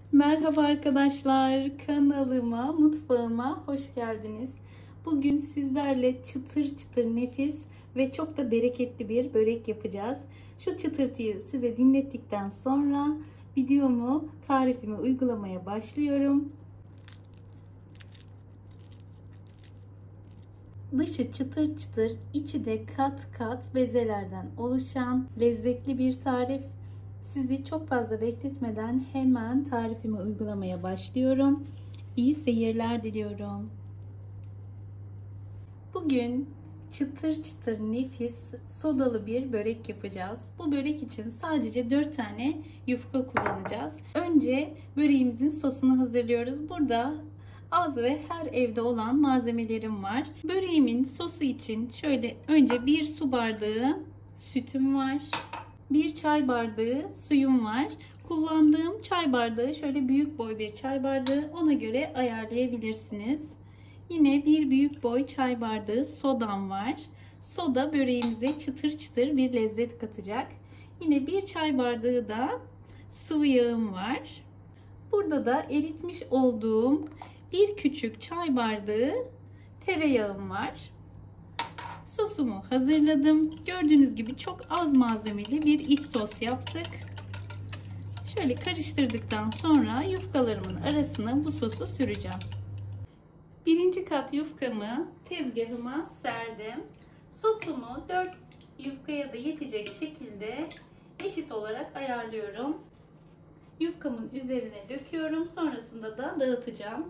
Merhaba arkadaşlar, kanalıma, mutfağıma hoş geldiniz. Bugün sizlerle çıtır çıtır nefis ve çok da bereketli bir börek yapacağız. Şu çıtırtıyı size dinlettikten sonra tarifimi uygulamaya başlıyorum. Dışı çıtır çıtır, içi de kat kat bezelerden oluşan lezzetli bir tarif. Sizi çok fazla bekletmeden hemen tarifimi uygulamaya başlıyorum. İyi seyirler diliyorum. Bugün çıtır çıtır nefis sodalı bir börek yapacağız. Bu börek için sadece 4 tane yufka kullanacağız. Önce böreğimizin sosunu hazırlıyoruz. Burada az ve her evde olan malzemelerim var. Böreğimin sosu için şöyle önce 1 su bardağı sütüm var. 1 çay bardağı suyum var. Kullandığım çay bardağı şöyle büyük boy bir çay bardağı, ona göre ayarlayabilirsiniz. Yine bir büyük boy çay bardağı sodam var. Soda böreğimize çıtır çıtır bir lezzet katacak. Yine 1 çay bardağı da sıvı yağım var. Burada da eritmiş olduğum 1 küçük çay bardağı tereyağım var. Sosumu hazırladım. Gördüğünüz gibi çok az malzemeli bir iç sos yaptık. Şöyle karıştırdıktan sonra yufkalarımın arasına bu sosu süreceğim. Birinci kat yufkamı tezgahıma serdim. Sosumu 4 yufkaya da yetecek şekilde eşit olarak ayarlıyorum. Yufkamın üzerine döküyorum. Sonrasında da dağıtacağım.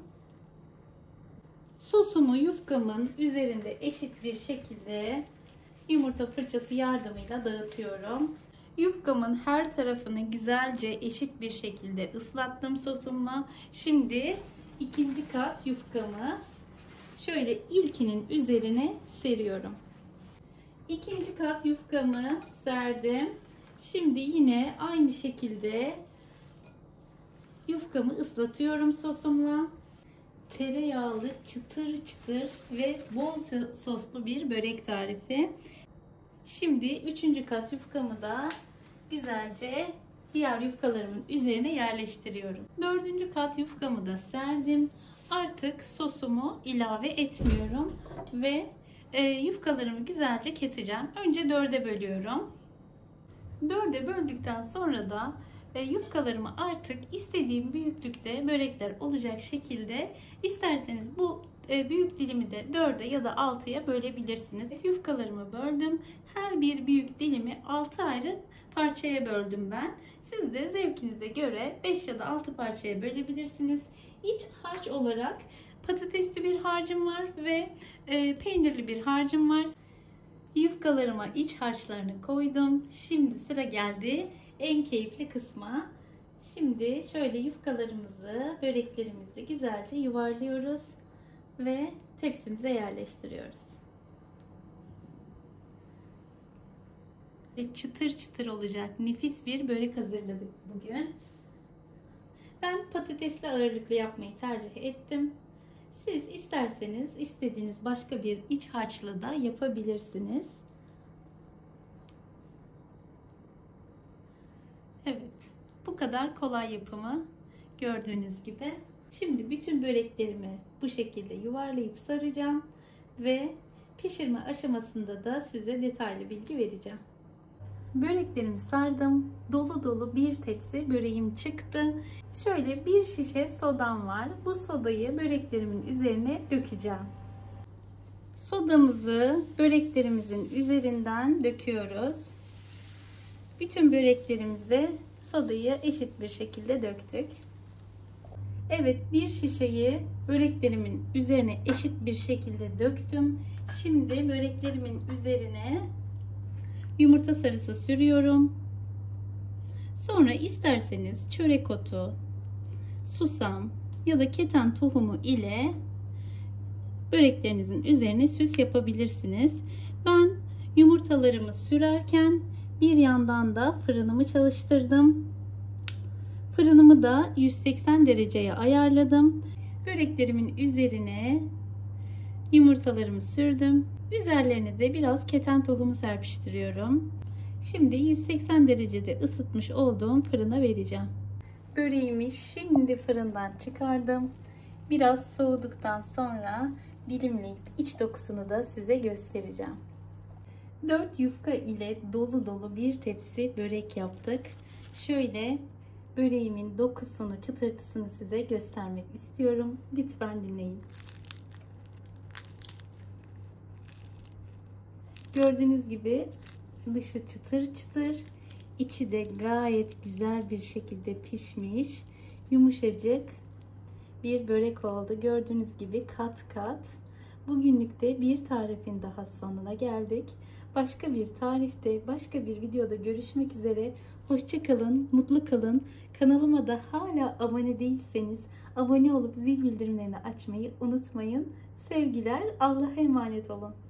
Sosumu yufkamın üzerinde eşit bir şekilde yumurta fırçası yardımıyla dağıtıyorum. Yufkamın her tarafını güzelce eşit bir şekilde ıslattım sosumla. Şimdi ikinci kat yufkamı şöyle ilkinin üzerine seriyorum. İkinci kat yufkamı serdim. Şimdi yine aynı şekilde yufkamı ıslatıyorum sosumla. Tereyağlı çıtır çıtır ve bol soslu bir börek tarifi. Şimdi üçüncü kat yufkamı da güzelce diğer yufkalarımın üzerine yerleştiriyorum. Dördüncü kat yufkamı da serdim. Artık sosumu ilave etmiyorum ve yufkalarımı güzelce keseceğim. Önce dörde bölüyorum. Dörde böldükten sonra da yufkalarımı artık istediğim büyüklükte börekler olacak şekilde, isterseniz bu büyük dilimi de 4'e ya da 6'ya bölebilirsiniz. Yufkalarımı böldüm. Her bir büyük dilimi 6 ayrı parçaya böldüm ben. Siz de zevkinize göre 5 ya da 6 parçaya bölebilirsiniz. İç harç olarak patatesli bir harcım var ve peynirli bir harcım var. Yufkalarıma iç harçlarını koydum. Şimdi sıra geldi en keyifli kısma. Şimdi şöyle yufkalarımızı, böreklerimizi güzelce yuvarlıyoruz ve tepsimize yerleştiriyoruz. Ve çıtır çıtır olacak nefis bir börek hazırladık bugün. Ben patatesli ağırlıklı yapmayı tercih ettim. Siz isterseniz istediğiniz başka bir iç harçla da yapabilirsiniz. Evet, bu kadar kolay yapımı, gördüğünüz gibi. Şimdi bütün böreklerimi bu şekilde yuvarlayıp saracağım ve pişirme aşamasında da size detaylı bilgi vereceğim. Böreklerimi sardım. Dolu dolu bir tepsi böreğim çıktı. Şöyle bir şişe sodam var. Bu sodayı böreklerimin üzerine dökeceğim. Sodamızı böreklerimizin üzerinden döküyoruz. Bütün böreklerimizde sodayı eşit bir şekilde döktük. Evet, bir şişeyi böreklerimin üzerine eşit bir şekilde döktüm. Şimdi böreklerimin üzerine yumurta sarısı sürüyorum. Sonra isterseniz çörek otu, susam ya da keten tohumu ile böreklerinizin üzerine süs yapabilirsiniz. Ben yumurtalarımı sürerken bir yandan da fırınımı çalıştırdım. Fırınımı da 180 dereceye ayarladım. Böreklerimin üzerine yumurtalarımı sürdüm. Üzerlerine de biraz keten tohumu serpiştiriyorum. Şimdi 180 derecede ısıtmış olduğum fırına vereceğim. Böreğimi şimdi fırından çıkardım. Biraz soğuduktan sonra dilimleyip iç dokusunu da size göstereceğim. 4 yufka ile dolu dolu bir tepsi börek yaptık. Şöyle böreğimin dokusunu, çıtırtısını size göstermek istiyorum. Lütfen dinleyin. Gördüğünüz gibi dışı çıtır çıtır, içi de gayet güzel bir şekilde pişmiş, yumuşacık bir börek oldu. Gördüğünüz gibi kat kat. Bugünlük de bir tarifin daha sonuna geldik. Başka bir tarifte, başka bir videoda görüşmek üzere. Hoşça kalın, mutlu kalın. Kanalıma da hala abone değilseniz abone olup zil bildirimlerini açmayı unutmayın. Sevgiler, Allah'a emanet olun.